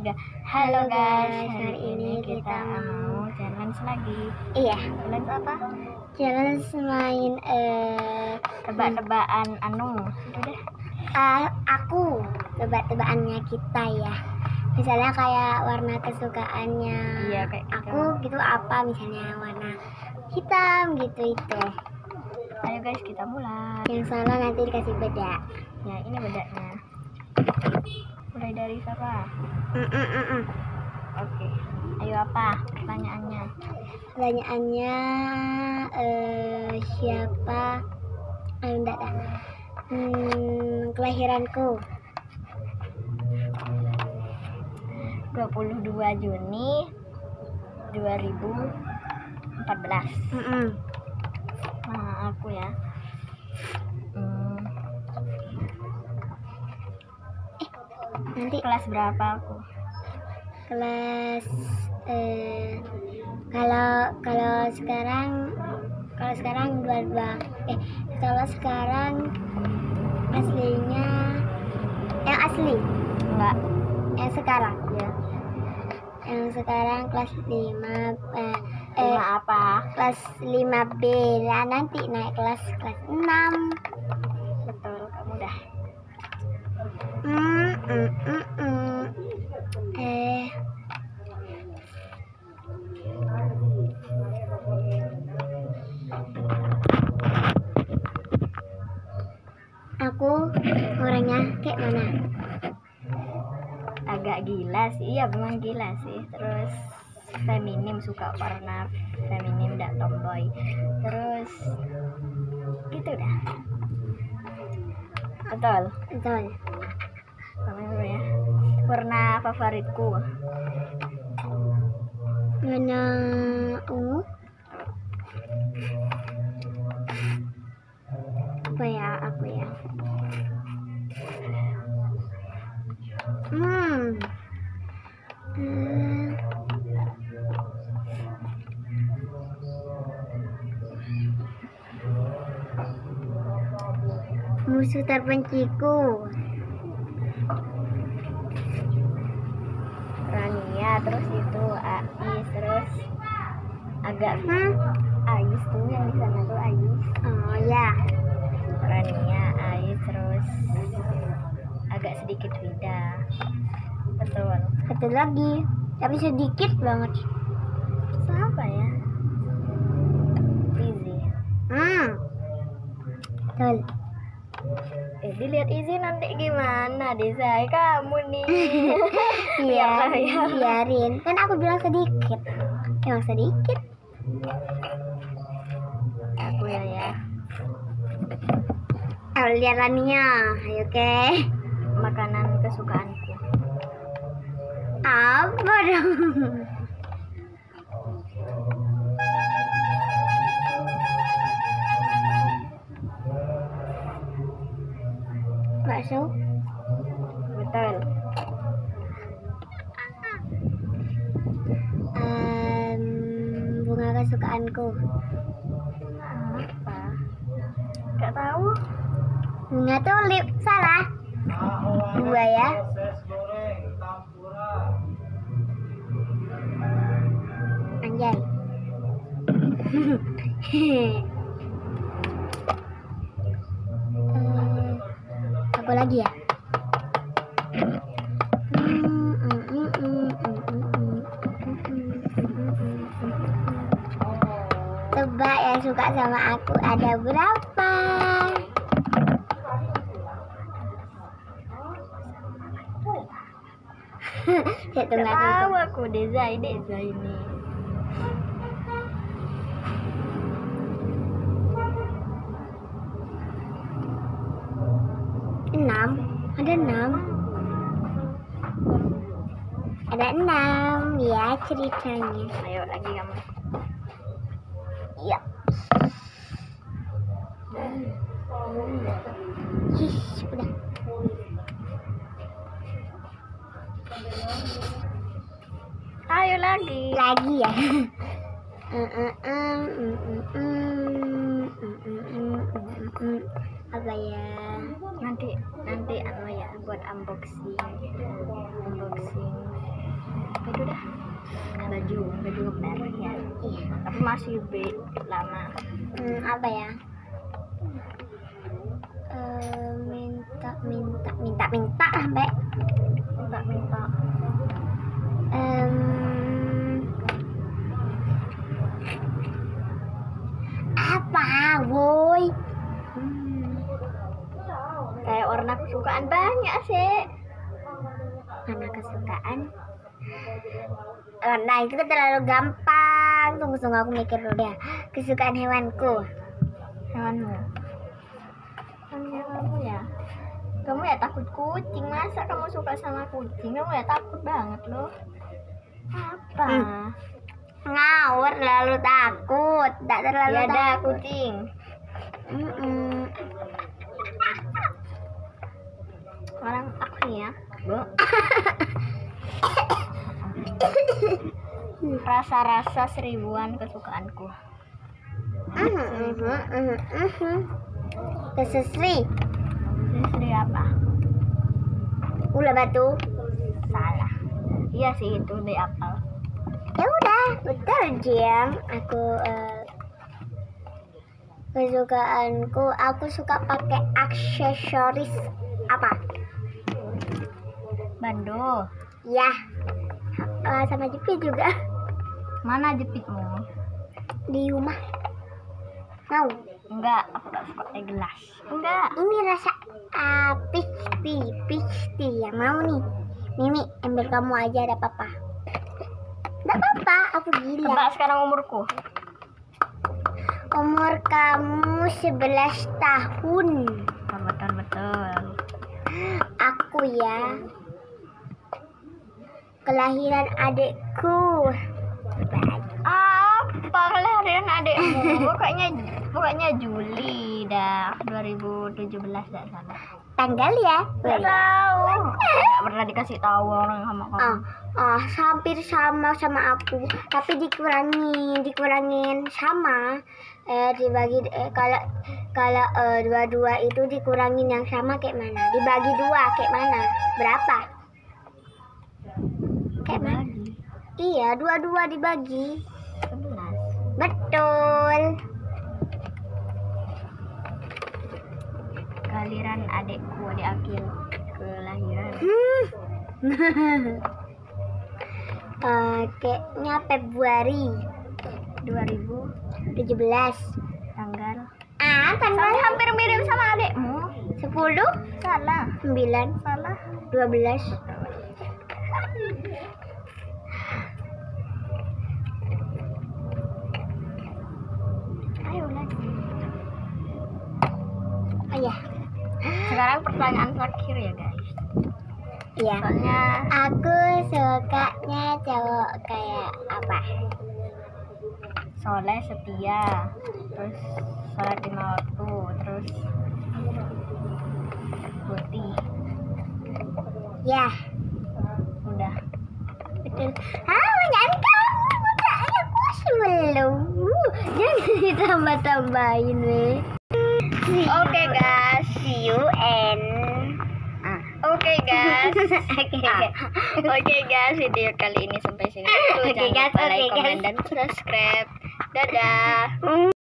3. Halo guys, hari ini kita mau challenge lagi. Iya, Challenge apa? challenge main Tebak-tebakan udah. Aku tebak-tebakannya kita ya. Misalnya kayak warna kesukaannya. Iya, kayak gitu. Aku gitu apa misalnya warna hitam gitu itu. Ayo guys, kita mulai. Yang salah nanti dikasih beda. Ya, ini bedanya. Mulai dari siapa? Oke. Ayo apa pertanyaannya? Pertanyaannya siapa? Enggak dah. Kelahiranku 22 Juni 2014. Nah, aku ya. Nanti Kelas berapa aku? kelas kalau sekarang 22. Kalau sekarang aslinya yang asli Enggak. yang sekarang Ya. yang sekarang kelas 5 Lima apa? kelas 5B lah, nanti naik kelas 6. Betul, kamu dah. Aku orangnya kayak mana? Agak gila sih, iya memang gila sih. Terus feminim, suka warna feminim, dan tomboy. Terus gitu dah. Betul. Betul. Kamu ya. Warna favoritku Warna ungu. Apa ya aku ya? Musuh terbenciku Rania, terus itu Ais, terus agak Ais tuh yang di sana tuh Ais. Oh ya, Rania, Ais, terus agak sedikit Vida. Betul. satu lagi tapi sedikit banget. Siapa ya? Izzy. Betul. Dilihat Izzy nanti gimana Desa, kamu nih. Iya, Ya. biarin, kan aku bilang sedikit, emang sedikit. Aku ya. Lihat Rania, ayo oke. Makanan kesukaanku. Apa dong? Bakso. Betul. Bunga kesukaanku. Apa? Gak tahu. Bunga tulip. Salah. 2 ya. Anjay. Apa lagi ya? Tebak yang suka sama aku ada berapa? Saya Gak tunggu tahu aku. aku Desa ini. 6. Ada 6. Ada 6 ya ceritanya. Ayo lagi kamu. Iya. Udah. Ayo lagi. Lagi ya. Apa ya? Nanti anu ya buat unboxing baju kembar ya. Iya. Tapi masih lama. Apa ya? Minta lah, Mbak. Minta. Apa, woi? Kayak warna kesukaan banyak sih. Warna kesukaan? Nah, itu kan terlalu gampang. Tunggu aku mikir dulu ya. Kesukaan hewanku. Hewanmu? Kamu ya? Kamu ya takut kucing. Masa kamu suka sama kucing? Kamu ya takut banget loh. Apa? Ngawur, lalu takut. Tak terlalu Ya ada takut. kucing. Orang aku nih ya, Bu. Rasa-rasa seribuan kesukaanku. Kesesri. Seri apa? Ulah batu. Salah. Iya sih itu di apel. Ya udah, betul Jam. Kesukaanku, aku suka pakai aksesoris. Apa? Bando. Ya, sama jepit juga Mana jepitmu? di rumah. Mau? Enggak, aku gak suka gelas. Enggak. Ini rasa pixti yang mau nih. Mimi, ambil kamu aja, ada papa. Enggak apa-apa, aku gila. Tebak sekarang umurku. Umur kamu 11 tahun. Betul. Aku ya. Kelahiran adikku. Apa kelahiran adikmu? Pokoknya Juli dah 2017 dah salah. Tanggal ya? Gak tahu. Gak pernah dikasih tahu orang sama kamu. Hampir sama aku, tapi dikurangin sama. Dibagi kalau dua-dua itu dikurangin yang sama kayak mana? Dibagi dua kayak mana? Berapa? Kayak mana? Iya, dua-dua dibagi. 11. Betul. Kelahiran adikku, adik Akil. Kelahiran. Kayaknya Februari 2017 tanggal. Tanggal Hampir mirip sama adikmu. 10, Salah. 9, Salah. 12. Ayo lagi. Oh ya. Sekarang pertanyaan terakhir ya guys. Iya. Soalnya Aku sukanya cowok kayak apa? soleh, setia, terus sholat 5 waktu, terus putih. Ya, Udah. betul. Jangan kamu pertanyaan aku masih belum. Jangan ditambah-tambahin, weh. Oke guys. See you and Oke guys. Oke guys, video kali ini sampai sini dulu. Oke, Jangan guys, lupa like, oke, komen, guys. dan subscribe. Dadah.